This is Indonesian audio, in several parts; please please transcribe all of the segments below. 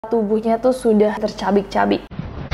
tubuhnya tuh sudah tercabik-cabik.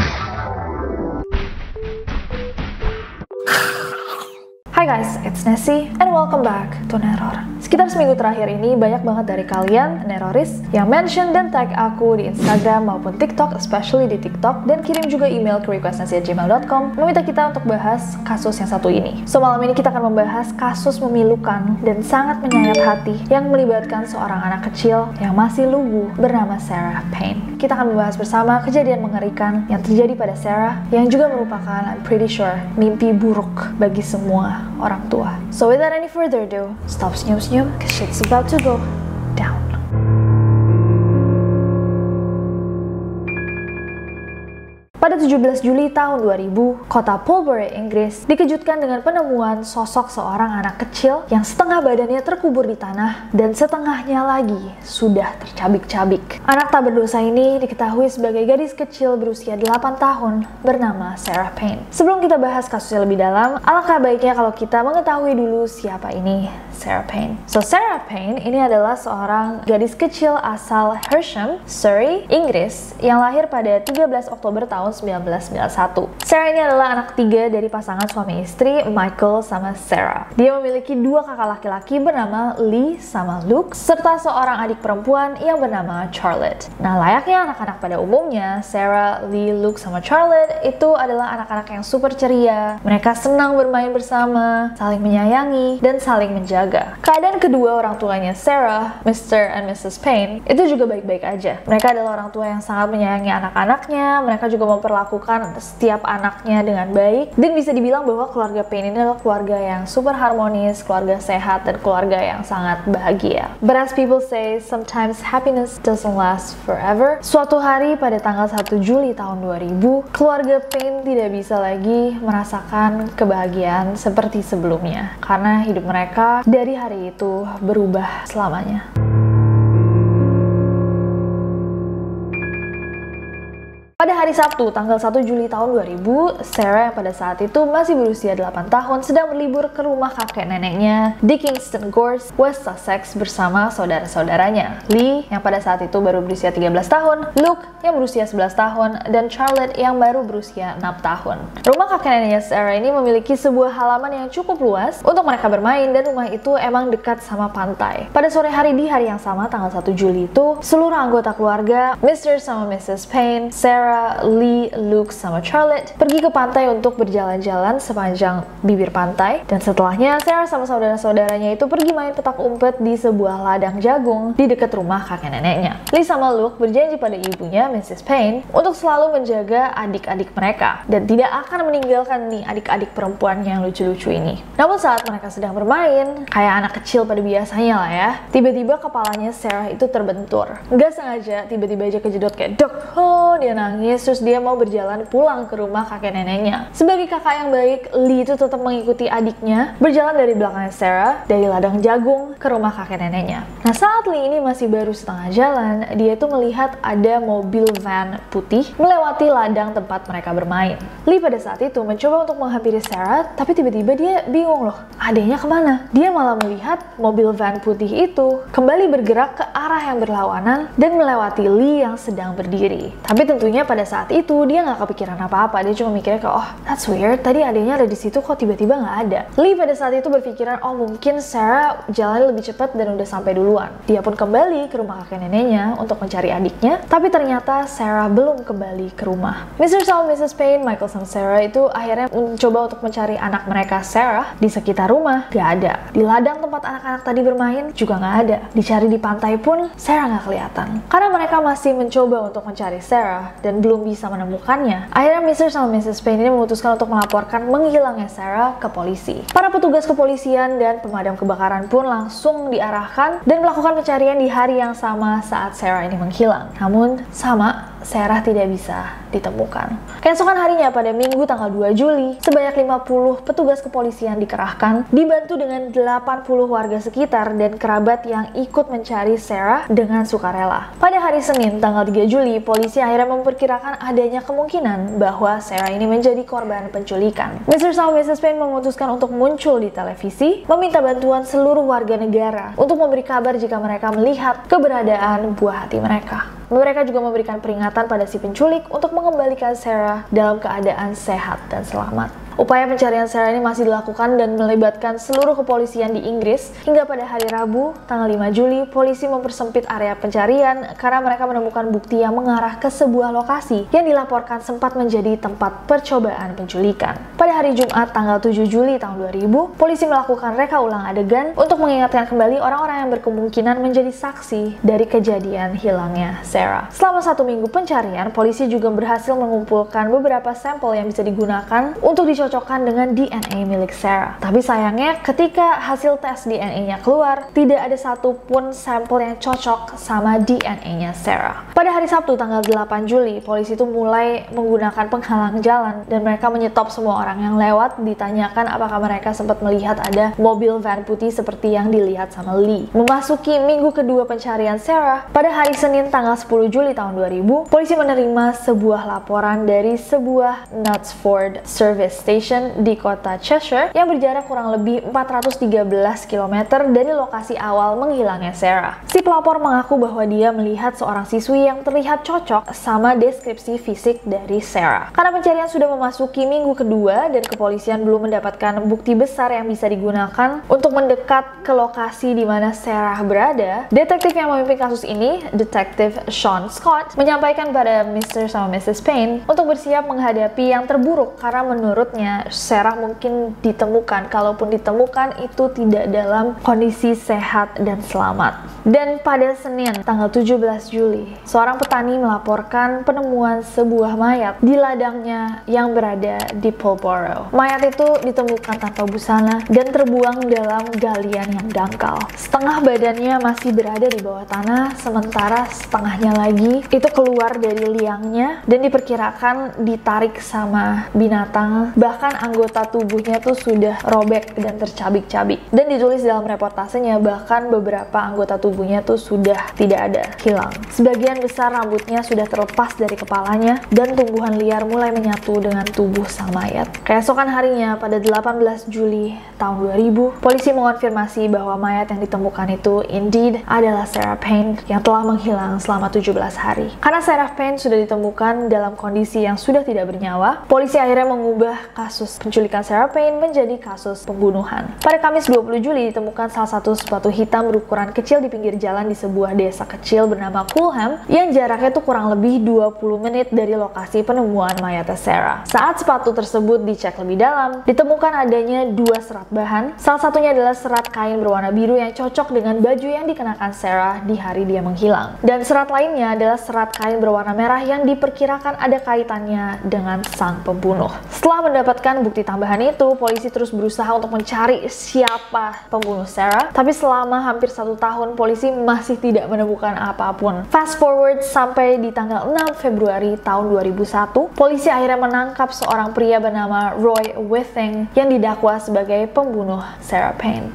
Hai guys, it's Nessie and welcome back to Neror. Sekitar seminggu terakhir ini banyak banget dari kalian Neroris yang mention dan tag aku di Instagram maupun TikTok, especially di TikTok, dan kirim juga email ke requestnessie@gmail.com meminta kita untuk bahas kasus yang satu ini. So malam ini kita akan membahas kasus memilukan dan sangat menyayat hati yang melibatkan seorang anak kecil yang masih lugu bernama Sarah Payne. Kita akan membahas bersama kejadian mengerikan yang terjadi pada Sarah yang juga merupakan, I'm pretty sure, mimpi buruk bagi semua orang tua. So without any further ado, stop senyum-senyum, cause shit's about to go down. Pada 17 Juli tahun 2000, kota Pulbury, Inggris dikejutkan dengan penemuan sosok seorang anak kecil yang setengah badannya terkubur di tanah dan setengahnya lagi sudah tercabik-cabik. Anak tak berdosa ini diketahui sebagai gadis kecil berusia 8 tahun bernama Sarah Payne. Sebelum kita bahas kasusnya lebih dalam, alangkah baiknya kalau kita mengetahui dulu siapa ini Sarah Payne. So Sarah Payne ini adalah seorang gadis kecil asal Hersham, Surrey, Inggris yang lahir pada 13 Oktober tahun 1991. Sarah ini adalah anak ketiga dari pasangan suami istri Michael sama Sarah. Dia memiliki dua kakak laki-laki bernama Lee sama Luke, serta seorang adik perempuan yang bernama Charlotte. Nah, layaknya anak-anak pada umumnya, Sarah, Lee, Luke, sama Charlotte itu adalah anak-anak yang super ceria. Mereka senang bermain bersama, saling menyayangi, dan saling menjaga. Keadaan kedua orang tuanya Sarah, Mr. and Mrs. Payne, itu juga baik-baik aja. Mereka adalah orang tua yang sangat menyayangi anak-anaknya. Mereka juga memperlakukan setiap anaknya dengan baik, dan bisa dibilang bahwa keluarga Payne ini adalah keluarga yang super harmonis, keluarga sehat, dan keluarga yang sangat bahagia. But as people say, sometimes happiness doesn't last forever. Suatu hari pada tanggal 1 Juli tahun 2000, keluarga Payne tidak bisa lagi merasakan kebahagiaan seperti sebelumnya, karena hidup mereka dari hari itu berubah selamanya. Pada hari Sabtu, tanggal 1 Juli tahun 2000, Sarah yang pada saat itu masih berusia 8 tahun sedang berlibur ke rumah kakek neneknya di Kingston Gorse, West Sussex bersama saudara-saudaranya. Lee yang pada saat itu baru berusia 13 tahun, Luke yang berusia 11 tahun, dan Charlotte yang baru berusia 6 tahun. Rumah kakek neneknya Sarah ini memiliki sebuah halaman yang cukup luas untuk mereka bermain, dan rumah itu emang dekat sama pantai. Pada sore hari di hari yang sama, tanggal 1 Juli itu, seluruh anggota keluarga, Mr. sama Mrs. Payne, Sarah, Lee, Luke, sama Charlotte pergi ke pantai untuk berjalan-jalan sepanjang bibir pantai, dan setelahnya Sarah sama saudara-saudaranya itu pergi main petak umpet di sebuah ladang jagung di dekat rumah kakek neneknya. Lee sama Luke berjanji pada ibunya, Mrs. Payne, untuk selalu menjaga adik-adik mereka dan tidak akan meninggalkan nih adik-adik perempuan yang lucu-lucu ini. Namun saat mereka sedang bermain, kayak anak kecil pada biasanya lah ya, tiba-tiba kepalanya Sarah itu terbentur. Nggak sengaja, tiba-tiba aja kejedot kayak dok, dia nangis, terus dia mau berjalan pulang ke rumah kakek neneknya. Sebagai kakak yang baik, Lee itu tetap mengikuti adiknya berjalan dari belakangnya Sarah, dari ladang jagung ke rumah kakek neneknya. Nah, saat Lee ini masih baru setengah jalan, dia itu melihat ada mobil van putih melewati ladang tempat mereka bermain. Lee pada saat itu mencoba untuk menghampiri Sarah, tapi tiba-tiba dia bingung loh, adanya kemana? Dia malah melihat mobil van putih itu kembali bergerak ke arah yang berlawanan dan melewati Lee yang sedang berdiri. Tapi tentunya pada saat itu dia nggak kepikiran apa-apa, dia cuma mikirnya kayak, oh that's weird, tadi adanya ada di situ kok tiba-tiba nggak ada. Lee pada saat itu berpikiran, oh mungkin Sarah jalan lebih cepat dan udah sampai duluan. Dia pun kembali ke rumah kakek neneknya untuk mencari adiknya, tapi ternyata Sarah belum kembali ke rumah. Mr. sama Mrs. Payne, Michael sama Sarah itu akhirnya mencoba untuk mencari anak mereka Sarah di sekitar rumah, nggak ada. Di ladang tempat anak-anak tadi bermain juga nggak ada. Dicari di pantai pun Sarah nggak kelihatan. Karena mereka masih mencoba untuk mencari Sarah dan belum bisa menemukannya, akhirnya Mr. sama Mrs. Payne ini memutuskan untuk melaporkan menghilangnya Sarah ke polisi. Para petugas kepolisian dan pemadam kebakaran pun langsung diarahkan dan melakukan pencarian di hari yang sama saat Sarah ini menghilang. Namun sama, Sarah tidak bisa ditemukan. Keesokan harinya pada Minggu tanggal 2 Juli, sebanyak 50 petugas kepolisian dikerahkan, dibantu dengan 80 warga sekitar dan kerabat yang ikut mencari Sarah dengan sukarela. Pada hari Senin tanggal 3 Juli, polisi akhirnya memperkirakan adanya kemungkinan bahwa Sarah ini menjadi korban penculikan. Mr. sama Mrs. Payne memutuskan untuk muncul di televisi, meminta bantuan seluruh warga negara untuk memberi kabar jika mereka melihat keberadaan buah hati mereka. Mereka juga memberikan peringatan pada si penculik untuk mengembalikan Sarah dalam keadaan sehat dan selamat. Upaya pencarian Sarah ini masih dilakukan dan melibatkan seluruh kepolisian di Inggris. Hingga pada hari Rabu, tanggal 5 Juli, polisi mempersempit area pencarian karena mereka menemukan bukti yang mengarah ke sebuah lokasi yang dilaporkan sempat menjadi tempat percobaan penculikan. Pada hari Jumat, tanggal 7 Juli tahun 2000, polisi melakukan reka ulang adegan untuk mengingatkan kembali orang-orang yang berkemungkinan menjadi saksi dari kejadian hilangnya Sarah. Selama 1 minggu pencarian, polisi juga berhasil mengumpulkan beberapa sampel yang bisa digunakan untuk dicocokkan dengan DNA milik Sarah. Tapi sayangnya ketika hasil tes DNA-nya keluar, tidak ada satupun sampel yang cocok sama DNA-nya Sarah. Pada hari Sabtu tanggal 8 Juli, polisi itu mulai menggunakan penghalang jalan dan mereka menyetop semua orang yang lewat, ditanyakan apakah mereka sempat melihat ada mobil van putih seperti yang dilihat sama Lee. Memasuki minggu kedua pencarian Sarah, pada hari Senin tanggal 10 Juli tahun 2000, polisi menerima sebuah laporan dari sebuah Knutsford Service Station di kota Cheshire yang berjarak kurang lebih 413 km dari lokasi awal menghilangnya Sarah. Si pelapor mengaku bahwa dia melihat seorang siswi yang terlihat cocok sama deskripsi fisik dari Sarah. Karena pencarian sudah memasuki minggu kedua dan kepolisian belum mendapatkan bukti besar yang bisa digunakan untuk mendekat ke lokasi di mana Sarah berada, detektif yang memimpin kasus ini, Detektif Sean Scott, menyampaikan pada Mr. sama Mrs. Payne untuk bersiap menghadapi yang terburuk karena menurutnya Sarah mungkin ditemukan, kalaupun ditemukan itu tidak dalam kondisi sehat dan selamat. Dan pada Senin tanggal 17 Juli, seorang petani melaporkan penemuan sebuah mayat di ladangnya yang berada di Pulborough. Mayat itu ditemukan tanpa busana dan terbuang dalam galian yang dangkal. Setengah badannya masih berada di bawah tanah, sementara setengahnya lagi itu keluar dari liangnya dan diperkirakan ditarik sama binatang. Bahkan anggota tubuhnya tuh sudah robek dan tercabik-cabik. Dan ditulis dalam reportasenya bahkan beberapa anggota tubuhnya tuh sudah tidak ada, hilang. Sebagian besar rambutnya sudah terlepas dari kepalanya dan tumbuhan liar mulai menyatu dengan tubuh sang mayat. Keesokan harinya pada 18 Juli tahun 2000, polisi mengonfirmasi bahwa mayat yang ditemukan itu indeed adalah Sarah Payne yang telah menghilang selama 17 hari. Karena Sarah Payne sudah ditemukan dalam kondisi yang sudah tidak bernyawa, polisi akhirnya mengubah kasus penculikan Sarah Payne menjadi kasus pembunuhan. Pada Kamis 20 Juli ditemukan salah satu sepatu hitam berukuran kecil di pinggir jalan di sebuah desa kecil bernama Coolham yang jaraknya tuh kurang lebih 20 menit dari lokasi penemuan mayat Sarah. Saat sepatu tersebut dicek lebih dalam, ditemukan adanya 2 serat bahan. Salah satunya adalah serat kain berwarna biru yang cocok dengan baju yang dikenakan Sarah di hari dia menghilang. Dan serat lainnya adalah serat kain berwarna merah yang diperkirakan ada kaitannya dengan sang pembunuh. Setelah mendapatkan bukti tambahan itu, polisi terus berusaha untuk mencari siapa pembunuh Sarah. Tapi selama hampir 1 tahun, polisi masih tidak menemukan apapun. Fast forward sampai di tanggal 6 Februari tahun 2001, polisi akhirnya menangkap seorang pria bernama Roy Withing yang didakwa sebagai pembunuh Sarah Payne.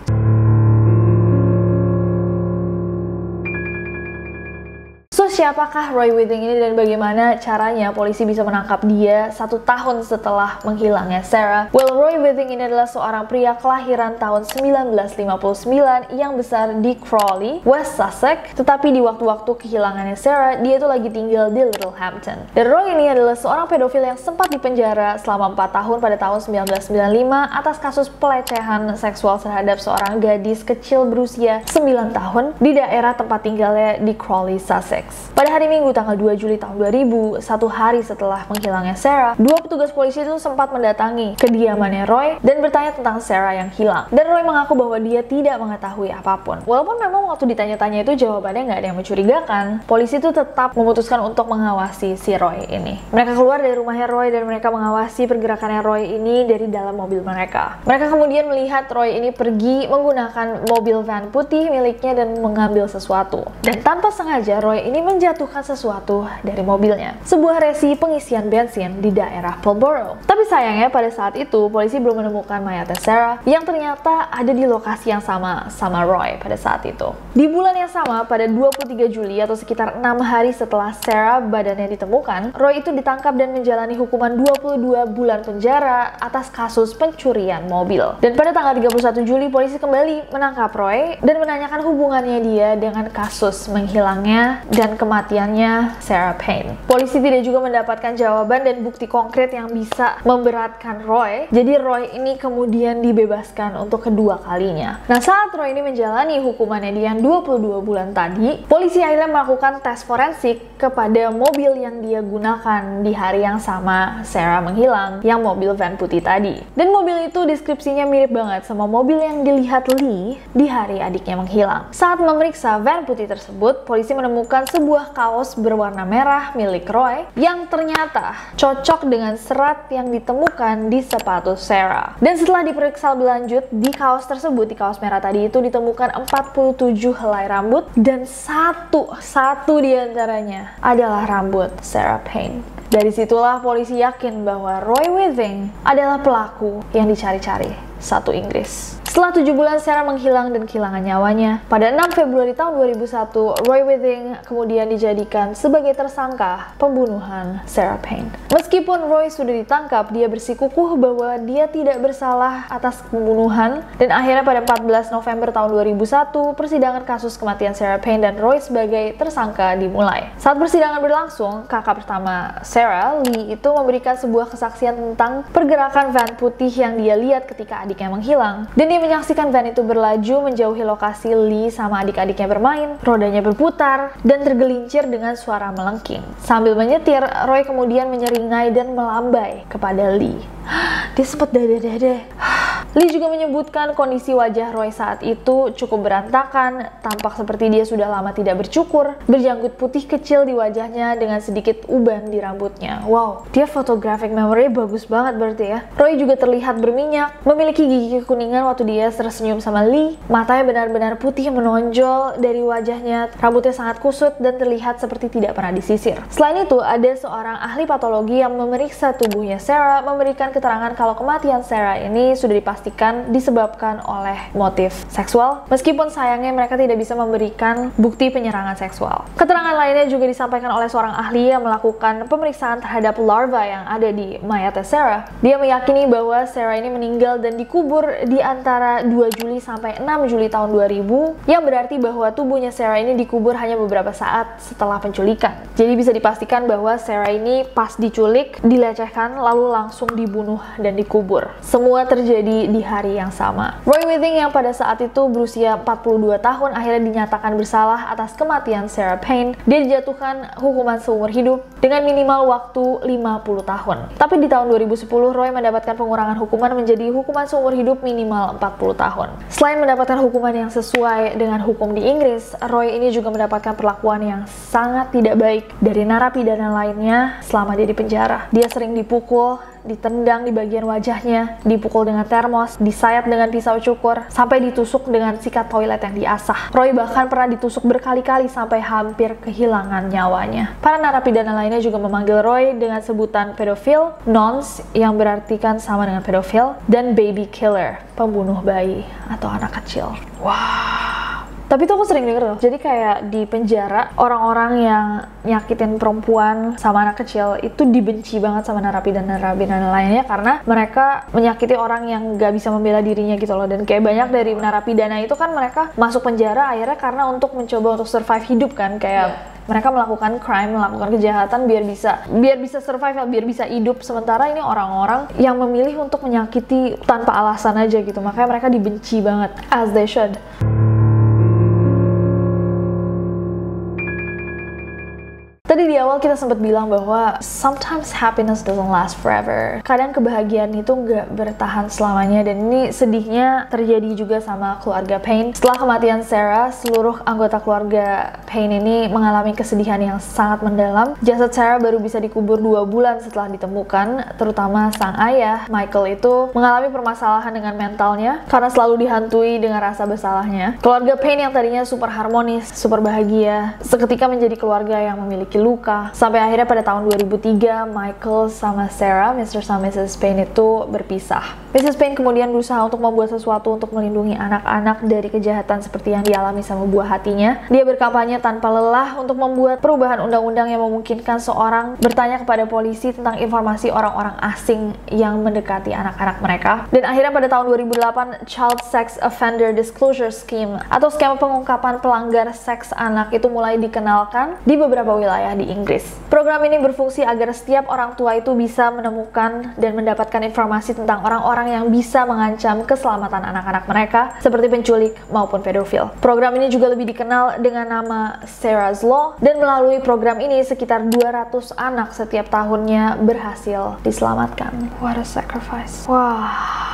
So, siapakah Roy Withing ini dan bagaimana caranya polisi bisa menangkap dia 1 tahun setelah menghilangnya Sarah? Well, Roy Withing ini adalah seorang pria kelahiran tahun 1959 yang besar di Crawley, West Sussex, tetapi di waktu-waktu kehilangannya Sarah, dia itu lagi tinggal di Littlehampton. Dan Roy ini adalah seorang pedofil yang sempat dipenjara selama 4 tahun pada tahun 1995 atas kasus pelecehan seksual terhadap seorang gadis kecil berusia 9 tahun di daerah tempat tinggalnya di Crawley, Sussex. Pada hari Minggu tanggal 2 Juli tahun 2000, 1 hari setelah menghilangnya Sarah, 2 petugas polisi itu sempat mendatangi kediamannya Roy dan bertanya tentang Sarah yang hilang. Dan Roy mengaku bahwa dia tidak mengetahui apapun. Walaupun memang waktu ditanya-tanya itu jawabannya nggak ada yang mencurigakan, polisi itu tetap memutuskan untuk mengawasi si Roy ini. Mereka keluar dari rumahnya Roy dan mereka mengawasi pergerakannya Roy ini dari dalam mobil mereka. Mereka kemudian melihat Roy ini pergi menggunakan mobil van putih miliknya dan mengambil sesuatu. Dan tanpa sengaja Roy ini menjatuhkan sesuatu dari mobilnya, sebuah resi pengisian bensin di daerah Pulborough. Tapi sayangnya pada saat itu polisi belum menemukan mayat Sarah yang ternyata ada di lokasi yang sama Roy pada saat itu. Di bulan yang sama pada 23 Juli atau sekitar 6 hari setelah Sarah badannya ditemukan, Roy itu ditangkap dan menjalani hukuman 22 bulan penjara atas kasus pencurian mobil. Dan pada tanggal 31 Juli polisi kembali menangkap Roy dan menanyakan hubungannya dia dengan kasus menghilangnya dan kematiannya Sarah Payne. Polisi tidak juga mendapatkan jawaban dan bukti konkret yang bisa memberatkan Roy. Jadi Roy ini kemudian dibebaskan untuk kedua kalinya. Nah, saat Roy ini menjalani hukumannya di yang 22 bulan tadi, polisi akhirnya melakukan tes forensik kepada mobil yang dia gunakan di hari yang sama Sarah menghilang, yang mobil van putih tadi. Dan mobil itu deskripsinya mirip banget sama mobil yang dilihat Lee di hari adiknya menghilang. Saat memeriksa van putih tersebut, polisi menemukan sebuah kaos berwarna merah milik Roy yang ternyata cocok dengan serat yang ditemukan di sepatu Sarah. Dan setelah diperiksa lebih lanjut, di kaos tersebut, di kaos merah tadi itu ditemukan 47 helai rambut dan satu diantaranya adalah rambut Sarah Payne. Dari situlah polisi yakin bahwa Roy Withing adalah pelaku yang dicari-cari satu Inggris. Setelah 7 bulan Sarah menghilang dan kehilangan nyawanya, pada 6 Februari tahun 2001, Roy Withing kemudian dijadikan sebagai tersangka pembunuhan Sarah Payne. Meskipun Roy sudah ditangkap, dia bersikukuh bahwa dia tidak bersalah atas pembunuhan, dan akhirnya pada 14 November tahun 2001, persidangan kasus kematian Sarah Payne dan Roy sebagai tersangka dimulai. Saat persidangan berlangsung, kakak pertama Sarah, Lee, itu memberikan sebuah kesaksian tentang pergerakan van putih yang dia lihat ketika adiknya menghilang, dan dia menyaksikan van itu berlaju menjauhi lokasi Lee sama adik-adiknya bermain, rodanya berputar, dan tergelincir dengan suara melengking. Sambil menyetir, Roy kemudian menyeringai dan melambai kepada Lee. Dia sempat dada-dada. Lee juga menyebutkan kondisi wajah Roy saat itu cukup berantakan, tampak seperti dia sudah lama tidak bercukur, berjanggut putih kecil di wajahnya dengan sedikit uban di rambutnya. Wow, dia photographic memory bagus banget berarti ya. Roy juga terlihat berminyak, memiliki gigi kekuningan waktu dia tersenyum sama Lee, matanya benar-benar putih menonjol dari wajahnya, rambutnya sangat kusut dan terlihat seperti tidak pernah disisir. Selain itu, ada seorang ahli patologi yang memeriksa tubuhnya Sarah, memberikan keterangan kalau kematian Sarah ini sudah dipastikan disebabkan oleh motif seksual, meskipun sayangnya mereka tidak bisa memberikan bukti penyerangan seksual. Keterangan lainnya juga disampaikan oleh seorang ahli yang melakukan pemeriksaan terhadap larva yang ada di mayatnya Sarah. Dia meyakini bahwa Sarah ini meninggal dan dikubur di antara 2 Juli sampai 6 Juli tahun 2000, yang berarti bahwa tubuhnya Sarah ini dikubur hanya beberapa saat setelah penculikan. Jadi bisa dipastikan bahwa Sarah ini pas diculik, dilecehkan, lalu langsung dibunuh dan dikubur. Semua terjadi di hari yang sama. Roy Withing yang pada saat itu berusia 42 tahun akhirnya dinyatakan bersalah atas kematian Sarah Payne. Dia dijatuhkan hukuman seumur hidup dengan minimal waktu 50 tahun. Tapi di tahun 2010, Roy mendapatkan pengurangan hukuman menjadi hukuman seumur hidup minimal 40 tahun. Selain mendapatkan hukuman yang sesuai dengan hukum di Inggris, Roy ini juga mendapatkan perlakuan yang sangat tidak baik dari narapidana lainnya selama dia di penjara. Dia sering dipukul, ditendang di bagian wajahnya, dipukul dengan termos, disayat dengan pisau cukur, sampai ditusuk dengan sikat toilet yang diasah. Roy bahkan pernah ditusuk berkali-kali sampai hampir kehilangan nyawanya. Para narapidana lainnya juga memanggil Roy dengan sebutan pedofil, nonce yang berartikan sama dengan pedofil, dan baby killer, pembunuh bayi atau anak kecil. Wow. Tapi tuh aku sering denger loh, jadi kayak di penjara orang-orang yang nyakitin perempuan sama anak kecil itu dibenci banget sama narapidana-narapidana lainnya karena mereka menyakiti orang yang gak bisa membela dirinya gitu loh. Dan kayak banyak dari narapidana itu kan mereka masuk penjara akhirnya karena untuk mencoba untuk survive hidup kan, kayak mereka melakukan crime, melakukan kejahatan biar bisa survive, biar bisa hidup. Sementara ini orang-orang yang memilih untuk menyakiti tanpa alasan aja gitu, makanya mereka dibenci banget, as they should. Tadi di awal kita sempat bilang bahwa sometimes happiness doesn't last forever. Kadang kebahagiaan itu nggak bertahan selamanya, dan ini sedihnya terjadi juga sama keluarga Payne. Setelah kematian Sarah, seluruh anggota keluarga Payne ini mengalami kesedihan yang sangat mendalam. Jasad Sarah baru bisa dikubur 2 bulan setelah ditemukan, terutama sang ayah, Michael, itu mengalami permasalahan dengan mentalnya karena selalu dihantui dengan rasa bersalahnya. Keluarga Payne yang tadinya super harmonis, super bahagia, seketika menjadi keluarga yang memiliki luka, mereka. Sampai akhirnya pada tahun 2003, Michael sama Sarah, Mr. sama Mrs. Payne itu berpisah. Mrs. Payne kemudian berusaha untuk membuat sesuatu untuk melindungi anak-anak dari kejahatan seperti yang dialami sama buah hatinya. Dia berkampanye tanpa lelah untuk membuat perubahan undang-undang yang memungkinkan seorang bertanya kepada polisi tentang informasi orang-orang asing yang mendekati anak-anak mereka. Dan akhirnya pada tahun 2008, Child Sex Offender Disclosure Scheme atau skema pengungkapan pelanggar seks anak itu mulai dikenalkan di beberapa wilayah di Inggris. Program ini berfungsi agar setiap orang tua itu bisa menemukan dan mendapatkan informasi tentang orang-orang yang bisa mengancam keselamatan anak-anak mereka seperti penculik maupun pedofil. Program ini juga lebih dikenal dengan nama Sarah's Law, dan melalui program ini sekitar 200 anak setiap tahunnya berhasil diselamatkan. What a sacrifice. Wah.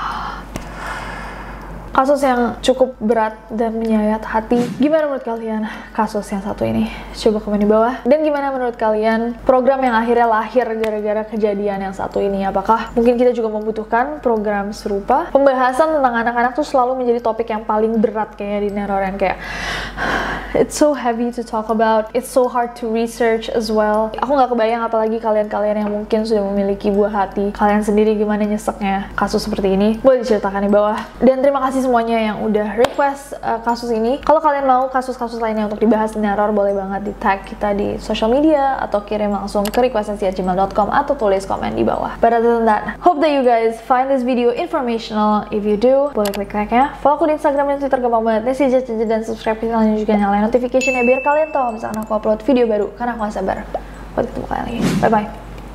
Kasus yang cukup berat dan menyayat hati. Gimana menurut kalian kasus yang satu ini? Coba komen di bawah. Dan gimana menurut kalian program yang akhirnya lahir gara-gara kejadian yang satu ini? Apakah mungkin kita juga membutuhkan program serupa? Pembahasan tentang anak-anak tuh selalu menjadi topik yang paling berat kayaknya di Neroren. Kayak it's so heavy to talk about, it's so hard to research as well. Aku nggak kebayang apalagi kalian-kalian yang mungkin sudah memiliki buah hati. Kalian sendiri gimana nyeseknya kasus seperti ini? Boleh diceritakan di bawah. Dan terima kasih semuanya yang udah request kasus ini. Kalau kalian mau kasus-kasus lainnya untuk dibahas di Neror, boleh banget di tag kita di social media atau kirim langsung ke requestensi@gmail.com atau tulis komen di bawah. But other than that, hope that you guys find this video informational. If you do, boleh klik like-nya, follow aku di Instagram dan Twitter, gampang banget. Dan subscribe channelnya juga, nyalain notification-nya biar kalian tahu misalkan aku upload video baru, karena aku gak sabar buat ketemu kalian lagi. Bye bye.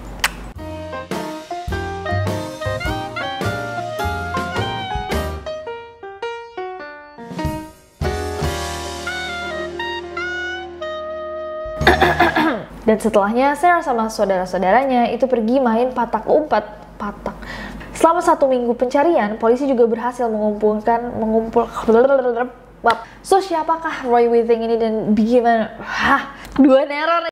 Dan setelahnya, Sarah sama saudara-saudaranya itu pergi main patak umpet. Selama 1 minggu pencarian, polisi juga berhasil mengumpul. So, siapakah Roy Withing ini dan bagaimana? Dua Neror.